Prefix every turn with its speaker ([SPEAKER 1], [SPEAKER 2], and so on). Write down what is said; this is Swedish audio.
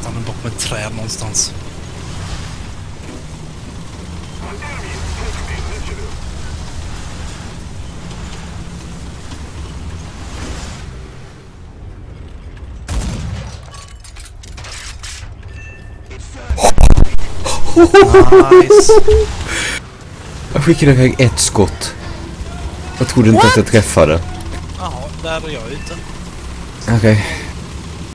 [SPEAKER 1] fan bakom ett träd någonstans. Nice.
[SPEAKER 2] Jag skickade iväg ett skott. Jag trodde inte att jag träffade.
[SPEAKER 1] Jaha, där är jag ute.
[SPEAKER 2] Okej.